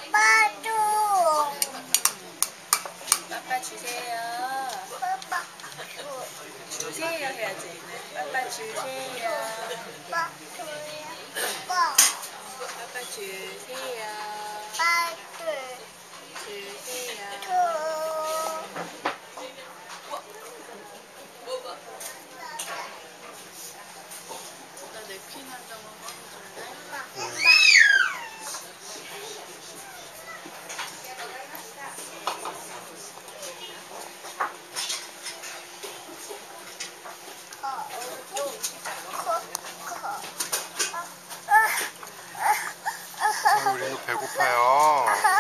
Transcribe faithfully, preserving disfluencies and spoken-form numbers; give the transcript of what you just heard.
빠빠도. 빠빠 주세요. 빠빠. 주세요 해야지. 빠빠 주세요. 빠빠 줘요. 빠빠. 빠빠 주세요. 빠들. 주세요. 줘. 나 냅킨 한 장만 꺼내줄래? 어, 우리도 배고파요.